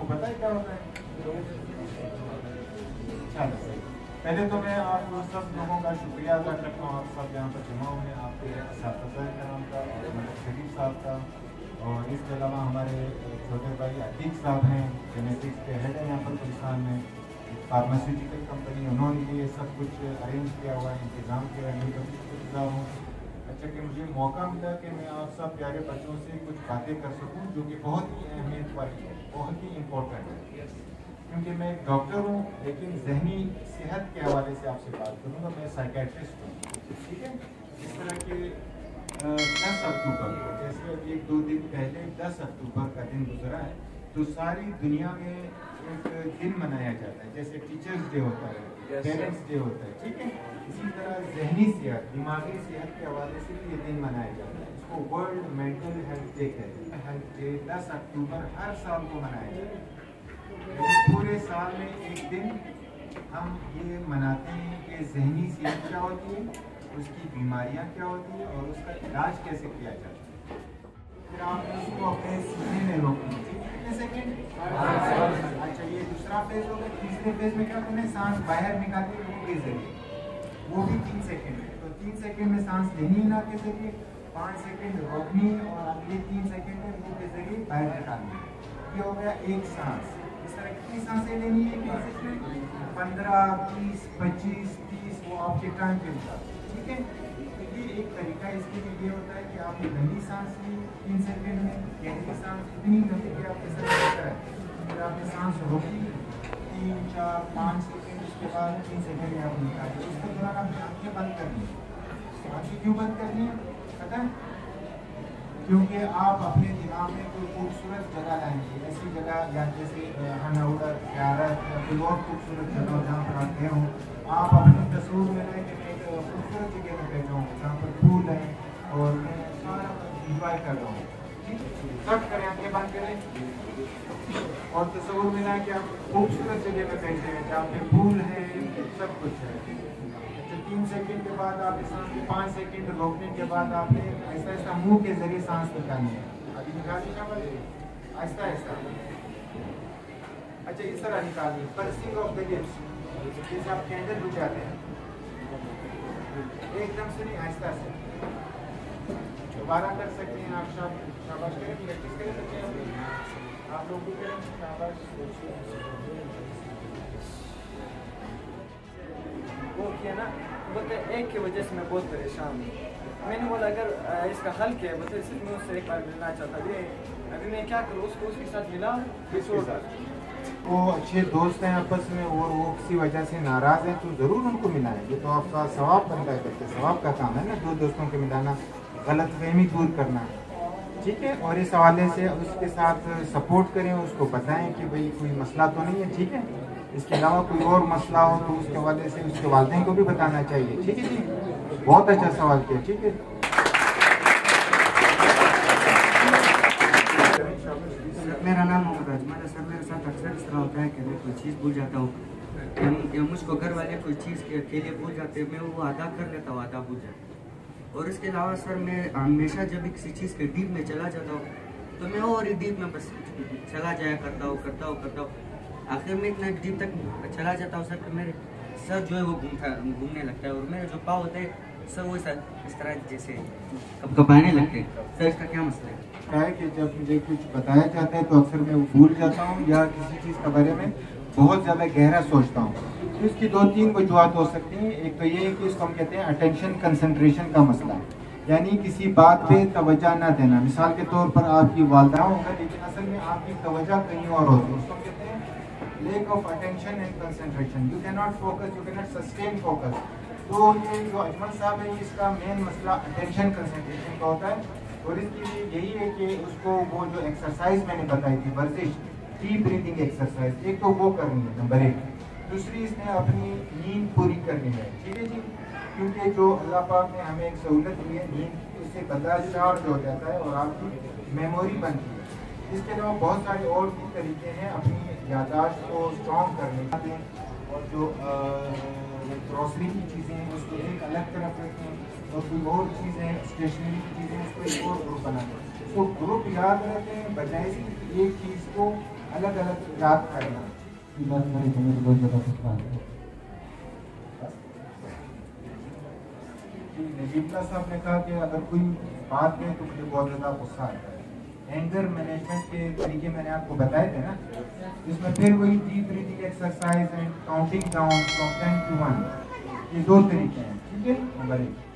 पता है क्या होता है? चलो पहले तो मैं आप सब लोगों का शुक्रिया अदा करता हूँ, आप सब यहाँ पर जमा हुए, आपके असातिज़ा कराम का और शरीफ साहब का, और इसके अलावा हमारे छोटे भाई अतीक साहब हैं, जेनेटिक्स के हेड हैं यहाँ पर गुलिस्तान में, फार्मास्यूटिकल कंपनी, उन्होंने ये सब कुछ अरेंज किया हुआ है, इंतज़ाम किया है। मैं शुक्रगुज़ार हूँ अच्छा कि मुझे मौका मिला कि मैं आप सब प्यारे बच्चों से कुछ बातें कर सकूँ, जो कि बहुत ही अहमियत वाली है, बहुत ही इम्पोर्टेंट है, क्योंकि मैं एक डॉक्टर हूँ लेकिन जहनी सेहत के हवाले से आपसे बात करूँगा। मैं साइकेट्रिस्ट हूँ, ठीक है। इस तरह के 10 अक्टूबर को, जैसे अभी 1-2 दिन पहले 10 अक्टूबर का दिन गुजरा है, तो सारी दुनिया में एक दिन मनाया जाता है, जैसे टीचर्स डे होता है, पेरेंट्स डे होता है, ठीक है। इसी तरह जहनी सेहत, दिमागी सेहत के हवाले से भी ये दिन मनाया जाता है। इसको वर्ल्ड मेंटल हेल्थ डे कहते हैं। हेल्थ डे 10 अक्टूबर हर साल को मनाया जाता है। पूरे साल में एक दिन हम ये मनाते हैं कि जहनी सेहत क्या होती है, उसकी बीमारियां क्या होती है और उसका इलाज कैसे किया जाता है। फिर आप उसको अपने सीने में रोकें, कितने सेकेंड? अच्छा, ये दूसरा फेज हो गया। तीसरे फेज में क्या करना है? सांस बाहर निकालनी है मुंह के जरिए, वो भी 3 सेकेंड है। तो 3 सेकेंड में सांस लेनी है नाक के जरिए, 5 सेकेंड रोकनी और अगले 3 सेकेंड में मुंह के जरिए बाहर निकालनी है। ये हो गया एक सांस। इस तरह कितनी सांसें लेनी है? 15, 20, 25, 30, वो आपके टाइम के अनुसार, ठीक है। तो ये एक तरीका इसके लिए ये होता है कि आपने लंबी सांस ली 3 सेकेंड में, गहरी सांस इतनी लंबी कि आपके सर में है, फिर आपने सांस रोकी 3, 4, 5 सेकेंड, उसके बाद 3 सेकेंड में आप निकालिए। उसके दौरान आपने आँखें बंद करनी है। आँखें क्यों बंद करनी है पता है? क्योंकि आप अपने दिमाग में कोई खूबसूरत जगह लाएंगे, ऐसी जगह या जैसे हनौर, ज़ियारत या कोई और खूबसूरत जगह जहाँ पर आप गए हों, आप अपने तस्वीर में लाएँ कि मैं एक खूबसूरत जगह में बैठा हूँ जहाँ पर फूल है और मैं सारा इंजॉय कर रहा हूँ, ठीक है। सब करें, आँखें बंद करें और तस्वीर में लाएँ कि आप खूबसूरत जगह में बैठे हैं जहाँ पे फूल है, सब कुछ है। 3 सेकेंड के बाद आप सांस 5 सेकेंड रोकने के बाद आपने ऐसा ऐसा मुंह के जरिए सांस निकालनी है। अभी निकालिए शाबाश, ऐसा ऐसा। अच्छा, इस तरह निकालिए, पर्सिंग ऑफ द लिप्स, जैसे आप कैंडल बुझाते हैं, एकदम से नहीं, आहिस्ता से। दोबारा कर सकते हैं आप, शाबाश करें, प्रैक्टिस कर सकते हैं आप लोग भी करें, शाबाश। वो किया ना, बोलते एक की वजह से मैं बहुत परेशान हूँ। मैंने बोला अगर इसका हल किया, बोलते सिर्फ मैं उससे एक बार मिलना चाहता था, अभी मैं क्या करूँ? उसको उसके साथ मिला, वो अच्छे दोस्त हैं आपस में और वो किसी वजह से नाराज़ हैं तो ज़रूर उनको मिलाएं। ये तो आपका सवाब बनता है, करके सवाब का काम है ना, दो दोस्तों को मिलाना, गलतफहमी दूर करना, ठीक है। और इस हवाले से उसके साथ सपोर्ट करें, उसको बताएं कि भाई कोई मसला तो नहीं है, ठीक है। इसके अलावा कोई और मसला हो तो उसके हवाले से उसके वालिदैन को भी बताना चाहिए, ठीक है जी। बहुत अच्छा सवाल किया, ठीक है। मेरा नाम मोहम्मद अजमल है सर। मेरे साथ अक्सर इस तरह होता है कि मैं कोई चीज़ भूल जाता हूँ या मुझको घर वाले कोई चीज़ के लिए भूल जाते हैं, मैं वो अदा कर लेता हूँ, अदा भूल जाता। और इसके अलावा सर मैं हमेशा जब भी किसी चीज़ के डीप में चला जाता हूँ तो मैं और ही डीप में बस चला जाया करता हूँ। आखिर में इतना डीप तक चला जाता हूँ सर कि मेरे सर जो है वो घूमने लगता है और मेरे जो पाँव होते हैं सर वो इस तरह जैसे कपकपाने लगते हैं। सर इसका क्या मसला है? है कि जब मुझे कुछ बताया जाता है तो अक्सर मैं वो भूल जाता हूँ या किसी चीज़ के बारे में बहुत ज़्यादा गहरा सोचता हूँ। तो इसकी 2-3 वजूहत हो सकती हैं। एक तो ये है कि इसको हम कहते हैं अटेंशन कंसंट्रेशन का मसला, यानी किसी बात पे तवज्जो ना देना। मिसाल के तौर पर आपकी वालदा होगा लेकिन असल में आपकी तवज्जो कहीं और होती है, उसको हम कहते हैं lack of attention and concentration. You can not focus, you can not sustain focus. तो ये जो अजमल साहब है इसका मेन मसला अटेंशन कंसंट्रेशन का होता है और इसके लिए यही है कि उसको वो जो एक्सरसाइज मैंने बताई थी, वर्जिश, डीप ब्रीथिंग एक्सरसाइज, एक तो वो करनी है नंबर 1। दूसरी इसने अपनी नींद पूरी करनी है, ठीक है जी। क्योंकि जो अल्लाह पाक ने हमें एक सहूलत दी है नींद, उससे बंदा चार्ज हो जाता है और आपकी मेमोरी बनती है। इसके अलावा बहुत सारे और भी तरीके हैं अपनी याददाश्त को स्ट्रॉन्ग करने के। और जो ग्रॉसरी की चीज़ें हैं उसको एक अलग तरफ रखें और कोई और चीज़ें स्टेशनरी की चीज़ें उसको एक और ग्रुप बना दें। तो ग्रुप याद रखें बजाय एक चीज़ को अलग अलग याद करना। बात करें तो मुझे बहुत ज़्यादा गुस्सा आता है। विप्लव साहब ने कहा कि अगर कोई बात में तो मुझे बहुत ज़्यादा गुस्सा आता है। एंगर मैनेजमेंट के तरीके मैंने आपको बताए थे ना, इसमें फिर वही deep breathing exercise and counting down from 10 to 1, ये 2 तरीके हैं, ठीक है। नंबर 1।